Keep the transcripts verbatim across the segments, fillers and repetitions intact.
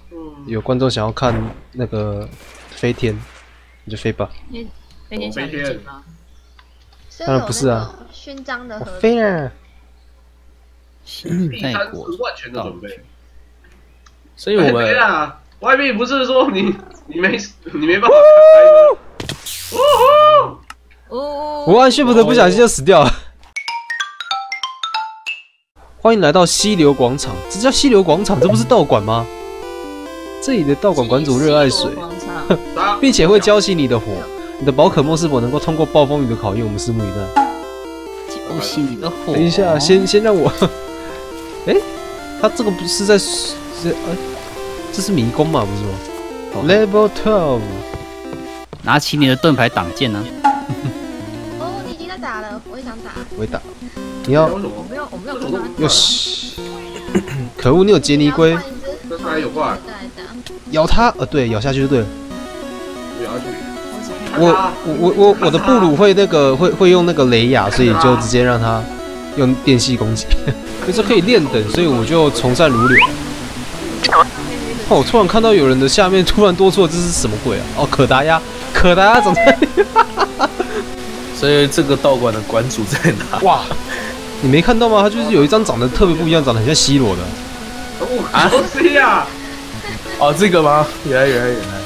有观众想要看那个飞天，你就飞吧。 飞天小女警吗？ 当然不是啊， 勋章的盒子。 飞啊！ 泰国万全的准备。 所以我们啊，外面不是说你你没你没办法开吗？ 哦， 我按 Shift 不小心就死掉了。欢迎来到溪流广场，这叫溪流广场，这不是道馆吗？这里的道馆馆主热爱水，并且会浇熄你的火。你的宝可梦是否能够通过暴风雨的考验？我们拭目以待。 浇熄你的火。 等一下，先先让我，哎、欸，他这个不是在这哎、欸，这是迷宫嘛？不是吗、哦、？Level twelve， 拿起你的盾牌挡箭呢、啊。 哦，你已经在打了，我也想打。 我也打。你要？ 我没有，我没有看到。 哟西！可恶，你有杰尼龟。 这还有怪。 咬它，呃，对，咬下去就对了。 我咬下去。 我我我我我的布鲁会那个会会用那个雷亚，所以就直接让他用电系攻击。可是可以练等，所以我就从善如流。哦，我突然看到有人的下面突然多出了，这是什么鬼啊？哦，可达鸭，可达鸭长在那里。 所以这个道馆的馆主在哪？ 哇，你没看到吗？他就是有一张长得特别不一样，长得很像 C 罗的。 啊，都是呀。 哦，这个吗？原来原来原来。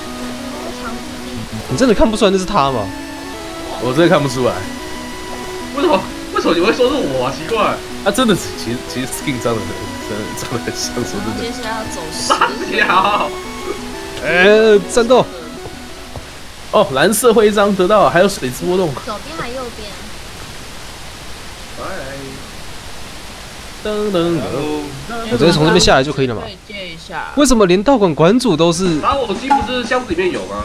你真的看不出来那是他吗？ 我真的看不出来。 为什么？为什么你会说是我啊？奇怪。 啊，真的是，其实其实 Skin 长得很，真的长得很像，说真的。 接下来要走十条。 呃，战斗。 哦，蓝色徽章得到，还有水之波动。 左边还右边？ 噔噔噔， 我直接从这边下来就可以了嘛？ 借一下。 为什么连道馆馆主都是？ 打火机不是箱子里面有吗？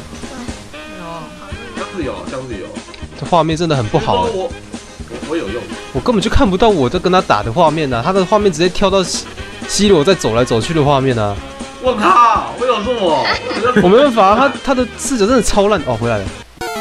有， 箱子有，箱子有。 这画面真的很不好、欸。 我我我有用。 我根本就看不到我在跟他打的画面啊！他的画面直接跳到 C 罗在走来走去的画面啊！ 我靠！为什么是我？ 我没办法，他他的视角真的超烂哦！回来了。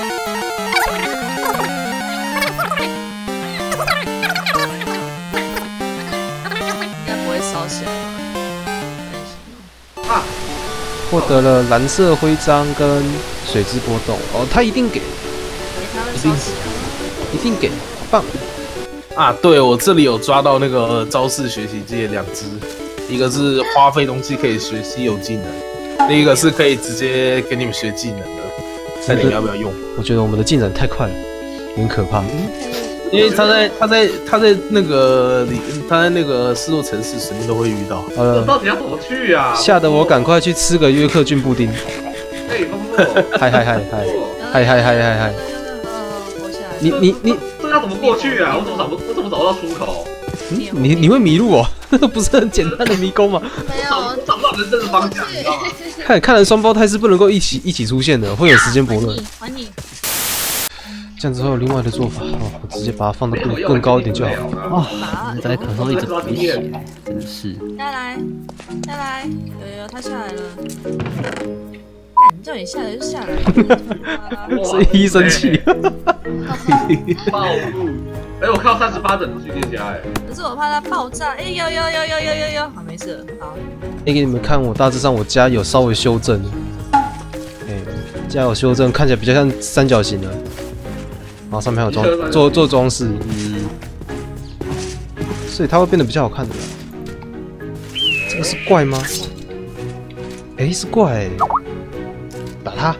啊！ 获得了蓝色徽章跟水之波动哦，他一定给， 一定一定给，棒！ 啊，对，我这里有抓到那个招式学习机的两只，一个是花费东西可以学稀有技能，另一个是可以直接给你们学技能的，看你们要不要用。 我觉得我们的进展太快了，有点可怕。 因为他在他在他在那个里他在那个失落城市随便都会遇到。 好了， 到底要怎么去啊？ 吓得我赶快去吃个约克郡布丁。 哎，风洛！ 嗨嗨嗨嗨嗨嗨嗨嗨嗨！你你你， 这要怎么过去啊？我怎么找不我怎么找不到出口？ 嗯、你你会迷路哦？不是很简单的迷宫吗？ 没有， 我找不到人生的方向，你知道吗？ 看看来双胞胎是不能够一起一起出现的，会有时间悖论。 还你。 这样之后，另外的做法，哦，我直接把它放得更更高一点就好了。 啊，在咳嗽一直流血，真的是。 下来，下来，有有，他下来了。干，叫你下来就下来。 所以一生气。 暴怒！哎，我靠，三十八等训练家哎。 可是我怕它爆炸。哎，有有有有有有有，好，没事，好。 哎，给你们看，我大致上我家有稍微修正。哎，家有修正，看起来比较像三角形的。然后上面还有装做做装饰，嗯，所以它会变得比较好看的。这个是怪吗？哎、欸，是怪、欸，打它。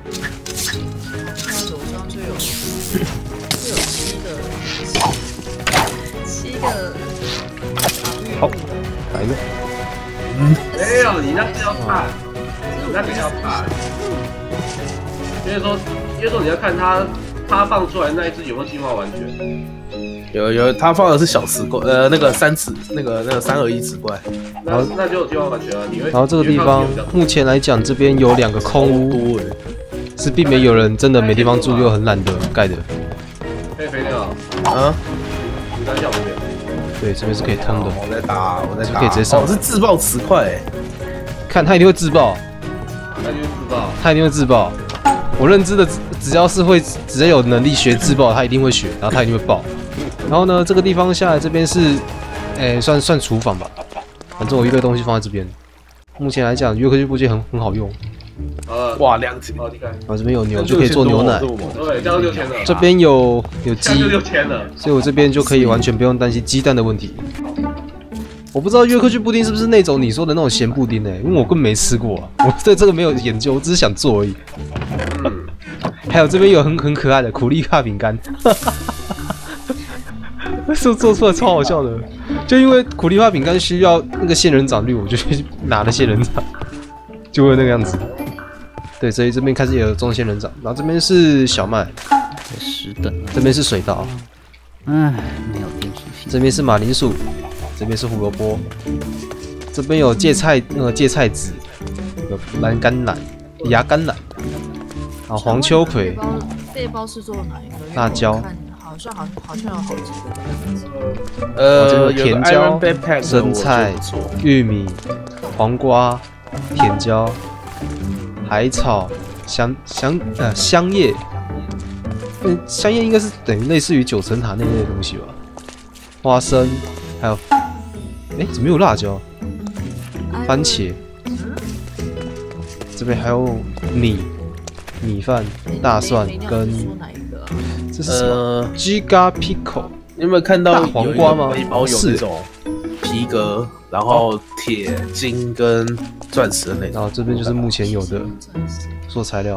那左上就有，就有七个，七个。 好，来了。 嗯，没有，你那个要看，你那个要看。因为说，因为说你要看它。他放出来那一只有没有进化完全？ 有有，他放的是小磁怪，呃，那个三磁，那个那个三合一磁怪。 那那就有进化完全啊！你会。 然后这个地方目前来讲，这边有两个空屋，是并没有人真的没地方住又很懒得盖的。 可以飞掉啊！ 你在叫这边？ 对，这边是可以通的。 我在打，我在打， 可以直接上。 哦，是自爆磁块哎！ 看他一定会自爆， 他一定会自爆， 他一定会自爆。我认知的，只要是会只要有能力学自爆，他一定会学，然后他一定会爆。然后呢，这个地方下来这边是，诶、欸，算算厨房吧。反正我一堆东西放在这边。 目前来讲，约克郡部件很很好用。 呃， 哇，两千， 好厉害！ 啊，这边有牛就可以做牛奶， 对，这样六千了。 这边有有鸡， 六千了， 所以我这边就可以完全不用担心鸡蛋的问题。我不知道约克郡布丁是不是那种你说的那种咸布丁呢、欸？因为我根本没吃过啊，我对这个没有研究，我只是想做而已。 嗯， 还有这边有很很可爱的苦力卡饼干，做做出来超好笑的。就因为苦力卡饼干需要那个仙人掌绿，我就去拿了仙人掌，就会那个样子。对，所以这边开始也有种仙人掌，然后这边是小麦， 十等了， 这边是水稻， 唉，没有电属性。 这边是马铃薯，这边是胡萝卜，这边有芥菜那个芥菜籽，有蓝甘蓝、芽甘蓝，啊黄秋葵背，包背包是做哪一个？ 辣椒看好像好好像有好几个。 呃， 这边有甜椒 Iron Backpack 生菜我觉得不错玉米、黄瓜、甜椒、海草、香香呃香叶，嗯，香叶应该是等于类似于九层塔那类的东西吧。花生，还有，哎，怎么有辣椒？番茄，这边还有米、米饭、大蒜跟说哪一个啊？ 这是什么呃， ？Giga Pico， 你有没有看到大黄瓜吗有一个背包有是那种皮革，然后铁、金跟钻石的那种。 然后这边就是目前有的做材料。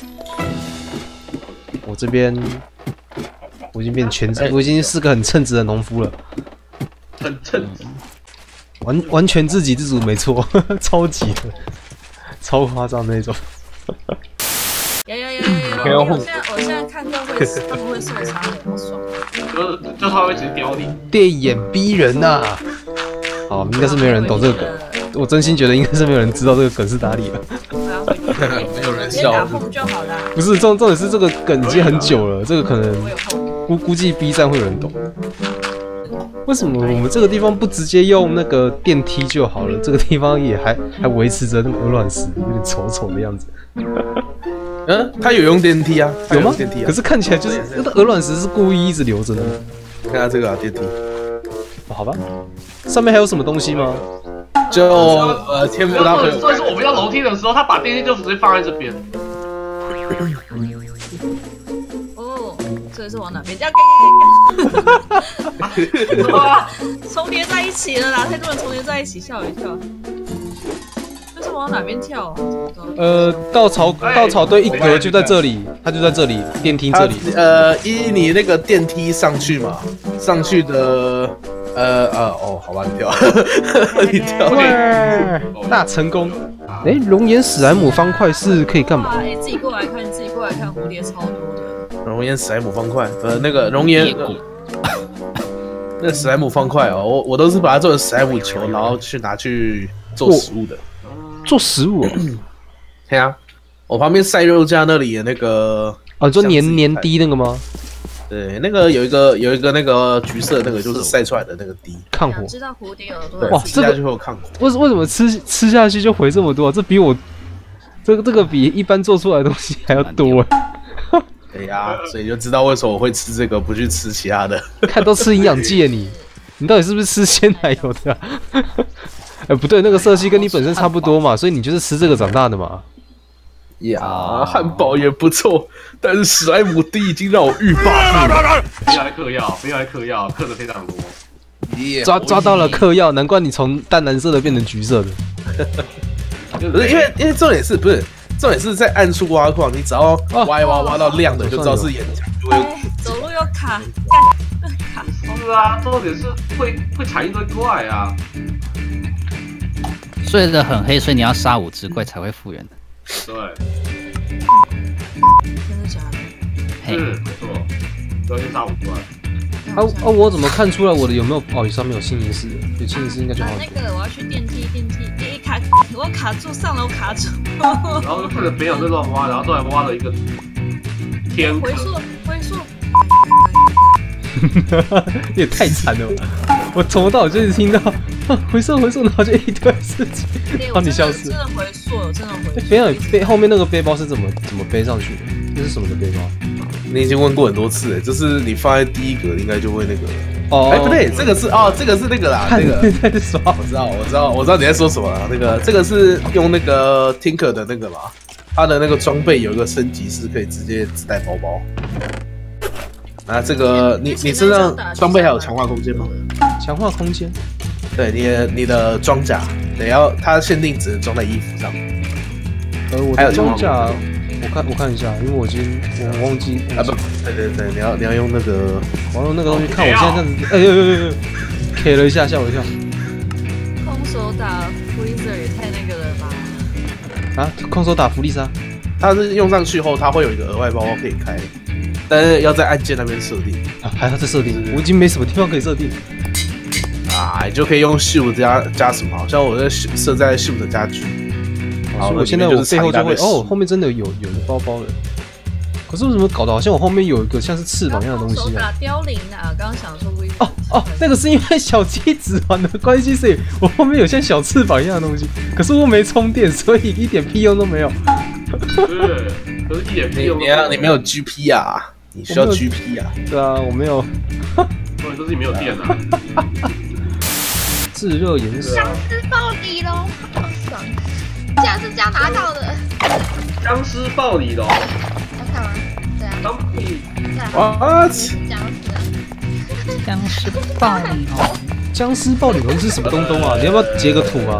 我这边我已经变全职，我已经是个很称职的农夫了， 很称职。 完完全自给自足，没错，超级的，超夸张那种。 有有有有有！我现在我现在看到会他们会受伤的，好爽。 就是就他会直接叼你。 电眼逼人呐、啊！好，应该是没有人懂这个梗，我真心觉得应该是没有人知道这个梗是哪里了。 没有人直接打笑。 碰就好啦。 不是，重重点是这个梗已经很久了，这个可能我有碰。 估估计 B 站会有人懂。为什么我们这个地方不直接用那个电梯就好了？这个地方也还还维持着那个鹅卵石，有点丑丑的样子。 嗯，他有用电梯啊？他有吗？ 电梯啊？ 可是看起来就是那个鹅卵石是故意一直留着的。 看下这个啊，电梯。 哦好吧，上面还有什么东西吗？ 就呃，天赋他朋友。 这是我们要楼梯的时候，他把电梯就直接放在这边。 哦，这是往哪边？要干哇，重叠在一起了啦！太多人重叠在一起，吓我一跳。这是往哪边跳啊？ 呃，稻草稻草堆一格就在这里，它就在这里，电梯这里。 呃，依你那个电梯上去嘛，上去的呃呃哦，好吧，你跳，你跳。 哇，大成功！哎，龙岩史莱姆方块是可以干嘛？ 哇，哎，自己过来看，自己过来看，蝴蝶超多的。 熔岩史莱姆方块，呃，那个熔岩，那个史莱姆方块哦，我我都是把它做成史莱姆球，然后去拿去做食物的。 做食物哦。 对啊，我旁边晒肉架那里的那个哦，你说粘粘滴那个吗？ 对，那个有一个有一个那个橘色那个就是晒出来的那个滴， 抗火。 知道蝴蝶耳朵对， 哇吃下去会有抗火。 为为什么吃吃下去就回这么多、啊？这比我这个这个比一般做出来的东西还要多哎。 对呀，所以就知道为什么我会吃这个，不去吃其他的。 看都吃营养剂了你，你到底是不是吃鲜奶油的、啊？哎、欸，不对，那个色系跟你本身差不多嘛，所以你就是吃这个长大的嘛。 呀，汉堡也不错，但是史莱姆滴已经让我欲罢不能。 不要来嗑药，不要来嗑药，嗑的非常多。 抓抓到了嗑药，难怪你从淡蓝色的变成橘色的。 不是因为因为重点是不是重点是在暗处挖矿，你只要挖一挖挖到亮的，就知道是岩浆，就会。 走路又卡，干卡。 是啊，重点是会会产一堆怪啊。 睡得很黑，所以你要杀五只怪才会复原的。 对， 真的假的？ 嘿， 是没错，都先杀五怪。 啊啊！我怎么看出来我的有没有？哦，上面有新仪式，有新仪式应该就好啊， 了。 那个我要去电梯，电梯，诶卡，我卡住，上楼卡住。 然后就看着别人在乱挖，然后突然挖了一个天回溯，回溯。 也太惨了吧！我从头到尾就一直听到啊回收回收，然后就一堆事情，然后你消失。 真的回溯，真的回溯。 飞啊背后面那个背包是怎么怎么背上去的？那是什么的背包？ 你已经问过很多次了，就是你放在第一格，应该就会那个。 哦， 哎，不对，这个是哦，这个是那个啦， 看那个你在刷， 我知道，我知道，我知道你在说什么了。那个这个是用那个 Tinker 的那个嘛，他的那个装备有一个升级是可以直接自带包包。啊，这个你你身上装备还有强化空间吗？ 强化空间。 对，你的你的装甲得要它限定只能装在衣服上。 呃，我的装甲，我看我看一下，因为我已经我忘记啊不，对对对，你要你要用那个， 我要用那个东西看我现在这样子，哎呦呦呦呦 ，K 了一下，吓我一跳。 空手打 Freezer 也太那个了吧？ 啊，空手打弗利莎， 它是用上去后，它会有一个额外包包可以开，但是要在按键那边设定。 啊，还要再设定，我已经没什么地方可以设定。 啊，你就可以用 Shift 加加什么？好像我在设在 Shift 加 G。 好，我现在我背后就会哦，后面真的有有个包包了。可是为什么搞得好像我后面有一个像是翅膀一样的东西啊？ 空手打凋零啊！刚刚想说微哦哦，那个是因为小鸡指环的关系，所以我后面有像小翅膀一样的东西。可是我没充电，所以一点屁用都没有。 对，可是一点屁用都没有。 你要你没有 G P 啊？你需要 G P 啊？ 对啊，我没有。 或者说是你没有电啊？ 炙热岩石， 僵尸爆底喽，好爽！竟然是这样拿到的。 僵尸暴李龙， 要看吗？对啊， 当屁！ 对啊。 What？ 僵尸。 僵尸暴力哦！ 僵尸暴鲤龙是什么东东啊？你要不要截个图啊？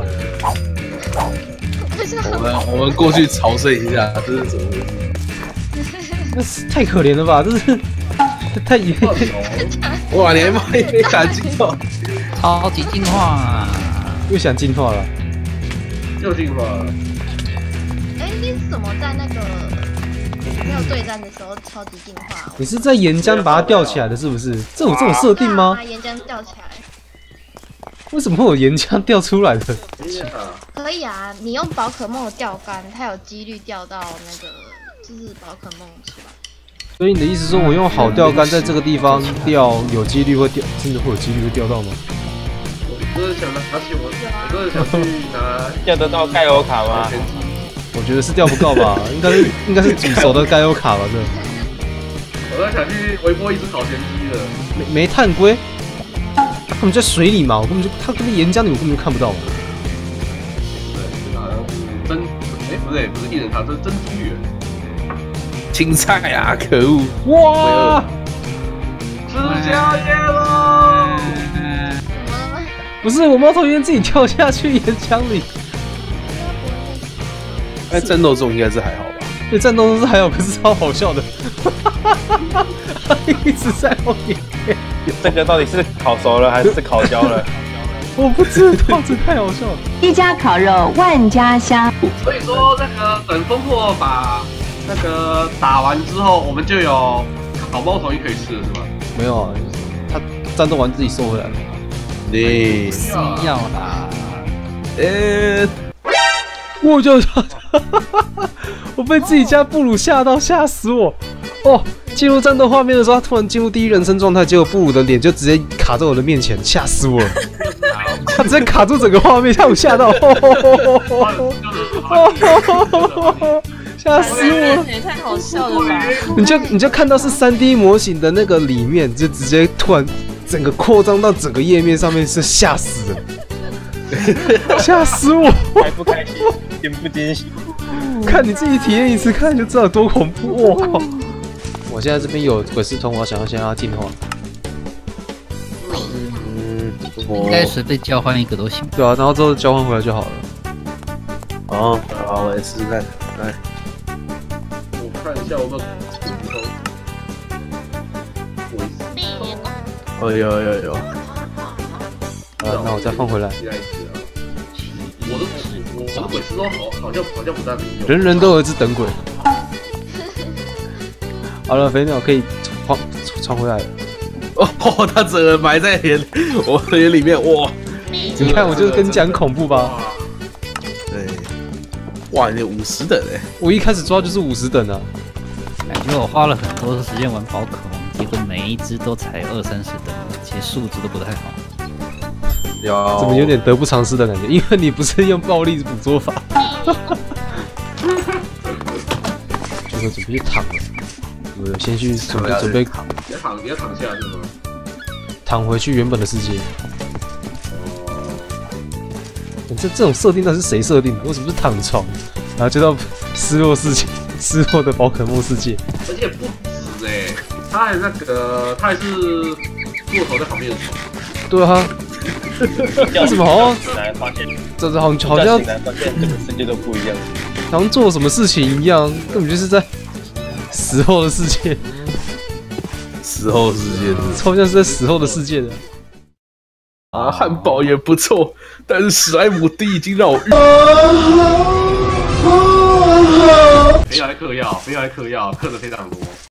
不是我们我们过去朝圣一下，这是怎么回事？ 那是太可怜了吧！这是太太哇，你还卖一杯打金头？ 超级进化， 又想进化了。 又进化了。 哎，你是怎么在那个没有对战的时候超级进化？ 你是在岩浆把它吊起来的，是不是？这有这种设定吗把？岩浆吊起来。 为什么会有岩浆掉出来的？ 可以啊，你用宝可梦的钓竿，它有几率钓到那个就是宝可梦出来。 所以你的意思说我用好钓竿在这个地方钓，有几率会钓，真的会有几率会钓到吗？ 我真的想拿起我，我真的想去拿钓得到盖欧卡吗？ 我觉得是钓不到吧，应该是应该是煮熟的盖欧卡吧，这我在想去微波一只烤田鸡的。 煤煤炭龟，它根本在水里嘛，我根本就它根本岩浆里我根本就看不到嘛。 对，好像是真，哎，不对，不是一人卡，这是珍珠园。 青菜啊，可恶！ 哇！ 吃宵夜喽！ 怎么了吗？ 不是我猫头鹰自己跳下去岩浆里， 在战斗中应该是还好吧？ 对战斗中是还好，可是超好笑的，一直在后面。 这个到底是烤熟了还是烤焦了？ 我不知道，这太好笑了。 一家烤肉万家香。 所以说，那个等风破把那个打完之后，我们就有烤猫头鹰可以吃了，是吗？ 没有啊，他战斗完自己收回来了。 对， 是要啦。 呃， 我就我被自己家布鲁吓到，吓死我！哦，进入战斗画面的时候，他突然进入第一人称状态，结果布鲁的脸就直接卡在我的面前，吓死我了！他直接卡住整个画面，吓我吓到，吓死我了！ 也太好笑了吧！ 你就你就看到是三 D 模型的那个里面，就直接突然整个扩张到整个页面上面，是吓死人，吓死我！ 开不开心，惊不惊喜？ 看你自己体验一次，看就知道有多恐怖！我靠！我现在这边有鬼视通，我想要先让它进化。 嗯， 应该随便交换一个都行。 对啊，然后之后交换回来就好了。 哦，好，我来试试看，来。 我看一下我们骨头。 哦，有有有。 啊，那我再放回来。 期待一次啊！我的我的鬼师都好，好像好像不太能用。 人人都有一只等鬼。好了，飞鸟可以传传回来了。 哦，他整个埋在脸我的脸里面，哇！ 你看，我就是跟你讲恐怖吧。 对，哇，你五十等哎！ 我一开始抓就是五十等啊。 感觉我花了很多时间玩宝可梦，结果每一只都才二三十等，其实素质都不太好。 有， 怎么有点得不偿失的感觉？因为你不是用暴力捕捉法。就准备去躺了。我先去准备准备你要躺，你要躺下是吗？ 躺回去原本的世界。这这种设定那是谁设定的？为什么是躺床，然后就到失落世界、失落的宝可梦世界？ 而且不止哎、欸，他还那个，他还是骆驼在旁边的床。 对啊，为什么好像醒来发现， 这好好像醒来发现整个世界都不一样， 好像做什么事情一样，根本就是在死后的世界。 死后世界， 超像是在死后的世界的。 啊，汉堡也不错，但是史莱姆丁已经让我遇。 没有来嗑药，没有来嗑药，嗑的非常多。